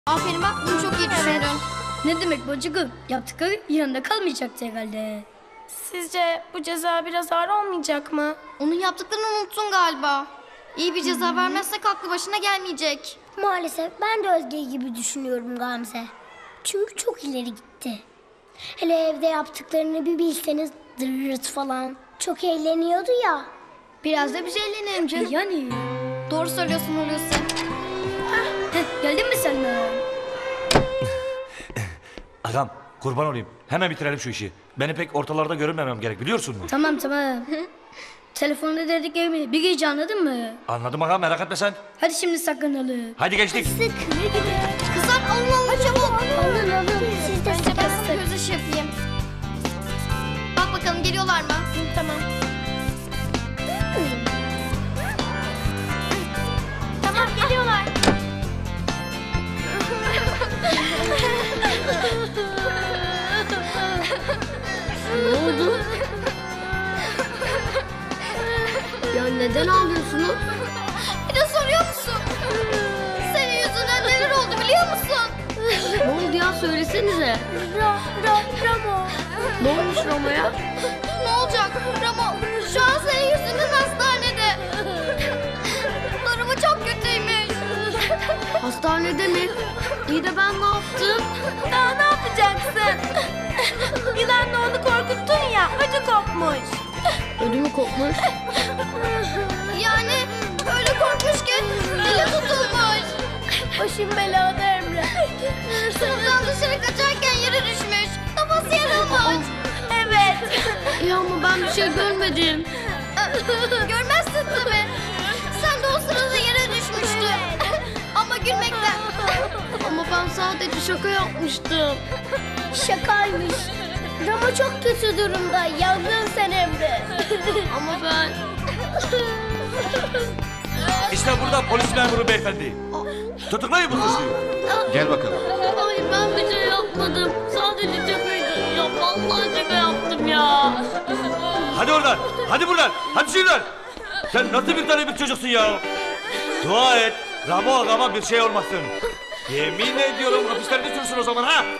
Aferin bak, bunu çok iyi düşündün. Ne demek bacıkım? Yaptıkları yanında kalmayacaktı herhalde. Sizce bu ceza biraz ağır olmayacak mı? Onun yaptıklarını unuttun galiba. İyi bir ceza vermezsek aklı başına gelmeyecek. Maalesef ben de Özge gibi düşünüyorum Gamze. Çünkü çok ileri gitti. Hele evde yaptıklarını bir bilseniz dırırıt falan. Çok eğleniyordu ya. Biraz da biz eğlenelim canım. Yani. Doğru söylüyorsun Hulusi. Geldin mi sen de? Ağam kurban olayım. Hemen bitirelim şu işi. Beni pek ortalarda görünmemem gerek biliyorsun mu? Tamam. Telefonda dediklerimi bir gece anladın mı? Anladım ağam merak etme sen. Hadi şimdi saklanalım. Hadi geçtik. Kızlar alın çabuk. Alın. Siz de Bence ben sıkı sana göz ışığı yapayım. Bak bakalım geliyorlar mı? Tamam. Tamam, geliyorlar. Ne oldu? Ya neden ağlıyorsunuz? Bir de soruyor musun? Senin yüzünden neler oldu biliyor musun? Ne oldu ya söylesenize. Ramo. Ne olmuş Roma'ya? Ne olacak Ramo? Şu an senin yüzünden hastanede. Durumu çok kötüymüş. Hastanede mi? İyi de ben ne yaptım? Daha ne yapacaksın? Yılanla onu korkuttun ya, ödü kopmuş. Ödümü kopmuş. Yani öyle korkmuş ki dili tutulmuş. Başım belada Emre. Sınıftan dışarı kaçarken yere düşmüş. Kafası yarılmış. Evet. Ya ama ben bir şey görmedim. Görmezsin tabii. Sen de o sırada yere düşmüştün. Ama gülmekten. Ama ben sadece şaka yapmıştım. Şakaymış. Ramo çok kötü durumda. Yandın sen Emre. Ama ben... İşte burada polis memuru beyefendi. Tutuklayın bu suçluyu. Gel bakalım. Hayır ben bir şey yapmadım. Sadece şakaydı. Ya vallahi şaka yaptım ya. Hadi oradan. Hadi buradan. Hadi şuradan. Sen nasıl bir tane bir çocuksun ya? Dua et. Ramo ağama bir şey olmasın. Yemin ediyorum hapislerde sürsün o zaman ha.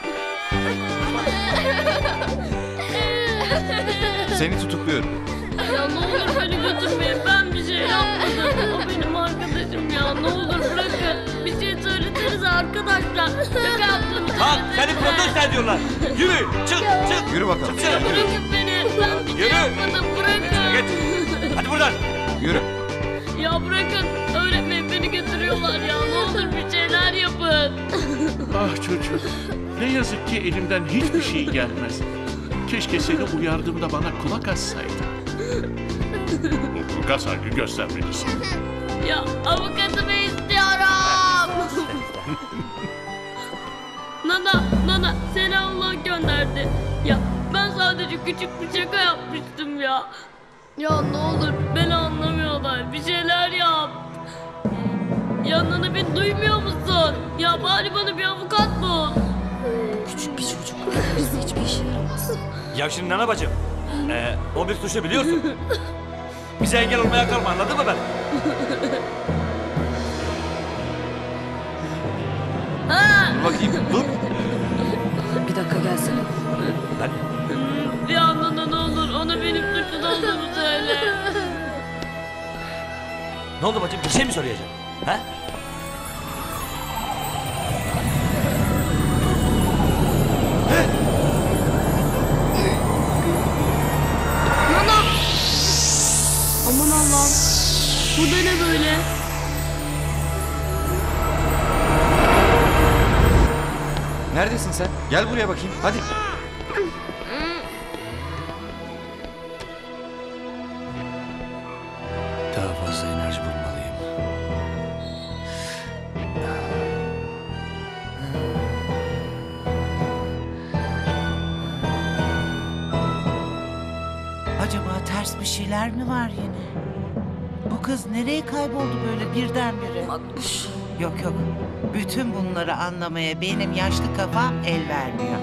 Seni tutukluyorum. Ya ne olur beni götürmeyin. Ben bir şey yapmadım. O benim arkadaşım ya. Ne olur bırakın. Bir şey söylesenize arkadaşlar. Şaka yaptım. Bak seni protesto ediyorlar. Yürü. Çık. Yürü bakalım. Çıksana. Bırakın beni. Ben bir şey Yürü. yapmadım. Bırakın. Git. Hadi buradan. Yürü. Ya bırakın. Öğretmeyin beni götürüyorlar ya. Ne olur bir şeyler yapın. Ah çocuk, ne yazık ki elimden hiçbir şey gelmez. Keşke seni uyardığımda bana kulak assaydın. Mutlaka saygı göstermelisin. Ya avukatımı istiyorum. Nana seni Allah gönderdi. Ya ben sadece küçük bir şaka yapmıştım ya. Ya ne olur beni anlamıyorlar. Bir şeyler yap. Ya Nana beni duymuyor musun? Ya bari bana bir avukat bul. Ya şimdi Nana bacım. O bir suçlu biliyorsun. Bize engel olmaya kalma anladın mı ben? Dur bakayım. Dur. Bir dakika gelsene. Ben Ya Nana ne olur ona benim suçlu olduğumu söyle. ne oldu bacım bir şey mi söyleyeceksin? Ha? Aman Allah'ım. Bu da ne böyle? Neredesin sen? Gel buraya bakayım. Hadi. Daha fazla enerji bulmalıyım. Acaba ters bir şeyler mi var yine? Bu kız nereye kayboldu böyle birdenbire? Makbuş. Yok. Bütün bunları anlamaya benim yaşlı kafam el vermiyor.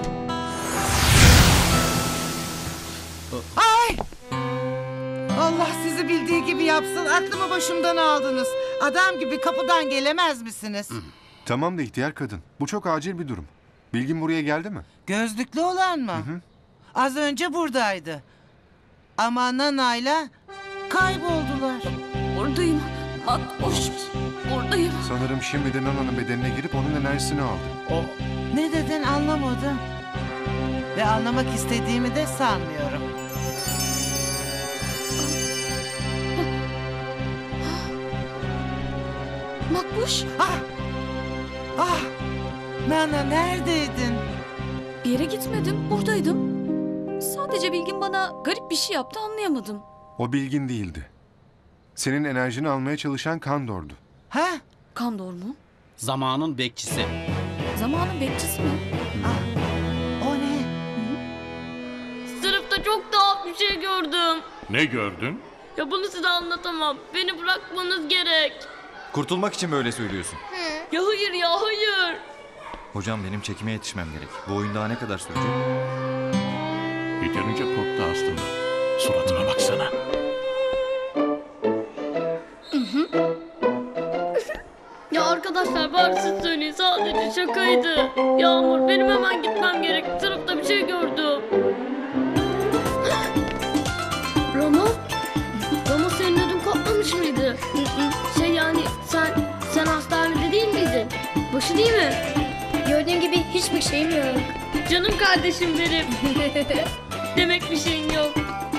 Ay! Allah sizi bildiği gibi yapsın. Aklımı başımdan aldınız. Adam gibi kapıdan gelemez misiniz? Tamam da ihtiyar kadın. Bu çok acil bir durum. Bilgin buraya geldi mi? Gözlüklü olan mı? Az önce buradaydı. Ama Nana'yla kayboldular. Buradayım. Makbuş. Buradayım. Sanırım şimdi de Nana'nın bedenine girip onun enerjisini aldı. Ne dedin anlamadım. Ve anlamak istediğimi de sanmıyorum. Makbuş. Ah! Nana neredeydin? Bir yere gitmedim. Buradaydım. Sadece Bilgin bana garip bir şey yaptı, anlayamadım. O Bilgin değildi. Senin enerjini almaya çalışan Kandor'du. Ha? Kandor mu? Zamanın bekçisi. Zamanın bekçisi mi? O ne? Sınıfta çok tuhaf bir şey gördüm. Ne gördün? Ya bunu size anlatamam. Beni bırakmanız gerek. Kurtulmak için böyle söylüyorsun. Ya hayır ya hayır. Hocam benim çekime yetişmem gerek. Bu oyun daha ne kadar sürecek? Yeterince korktu aslında. Suratına baksana. Ya arkadaşlar bari siz söyleyin, sadece şakaydı. Yağmur, benim hemen gitmem gerek. Sınıfta bir şey gördüm. Roma? Roma senin ödün kopmamış mıydı? Şey yani sen hastanede değil miydin? Başı değil mi? Gördüğün gibi hiçbir şeyim yok. Canım kardeşim benim. Demek bir şeyin yok.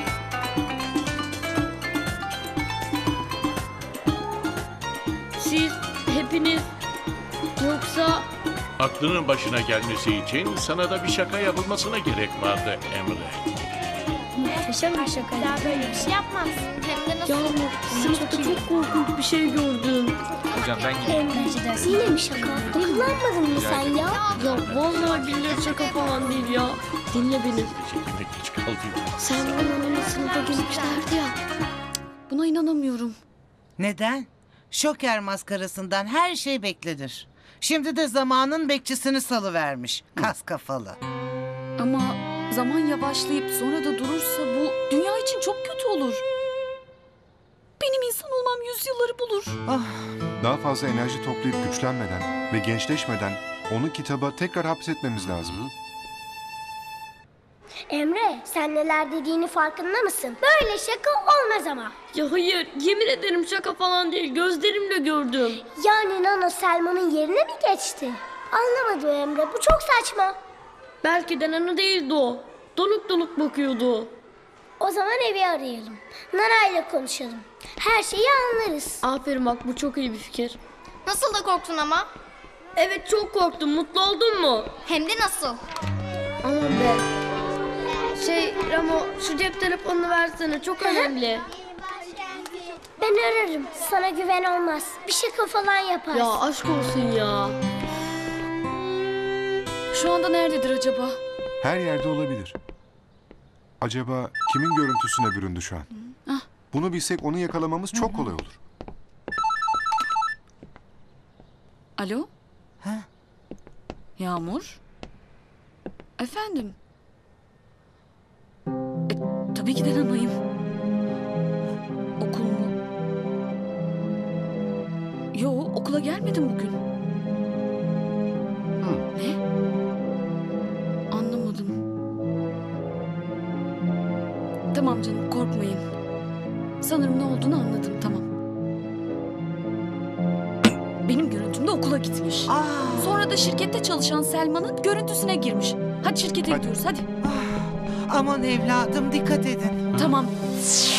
Siz hepiniz yoksa Aklının başına gelmesi için sana da bir şaka yapılmasına gerek vardı Emre. Muhteşem bir şaka. Daha böyle bir şey yapmaz. Hem de nasıl? Yağmur, sınıfta çok korkunç bir şey gördüm. Hocam ben gideyim. Emre, yine mi şaka? Kullanmadın mı sen ya? Ya vallahi billahi şaka falan değil ya. Dinle beni. Çekime geç kaldı. Sen bana sınıfa girmişlerdi ya. Buna inanamıyorum. Neden? Şoker maskarasından her şey beklenir. Şimdi de zamanın bekçisini salıvermiş. Kas kafalı. Ama zaman yavaşlayıp sonra da durursa bu dünya için çok kötü olur. Benim insan olmam yüzyılları bulur. Daha fazla enerji toplayıp güçlenmeden ve gençleşmeden onu kitaba tekrar hapsetmemiz lazım. Emre, sen neler dediğini farkında mısın? Böyle şaka olmaz ama. Ya hayır, yemin ederim şaka falan değil. Gözlerimle gördüm. Yani Nana Selma'nın yerine mi geçti? Anlamadım Emre, bu çok saçma. Belki de Nana değildi o. Donuk donuk bakıyordu. O zaman evi arayalım. Nana ile konuşalım. Her şeyi anlarız. Aferin bak, bu çok iyi bir fikir. Nasıl da korktun ama? Evet, çok korktum. Mutlu oldun mu? Hem de nasıl? Aman be. Ramo, şu cep telefonunu versene, çok önemli. Ben ararım. Sana güven olmaz. Bir şaka falan yaparsın. Ya aşk olsun ya. Şu anda nerededir acaba? Her yerde olabilir. Acaba kimin görüntüsüne büründü şu an? Bunu bilsek onu yakalamamız çok kolay olur. Alo? Ha? Yağmur? Efendim? Tabii ki de Nana'yım. Okul mu? Yo, okula gelmedim bugün. Ne? Anlamadım. Tamam canım, korkmayın. Sanırım ne olduğunu anladım, tamam. Benim görüntümde okula gitmiş. Sonra da şirkette çalışan Selma'nın görüntüsüne girmiş. Hadi şirkete gidiyoruz, hadi. Aman evladım dikkat edin. Tamam.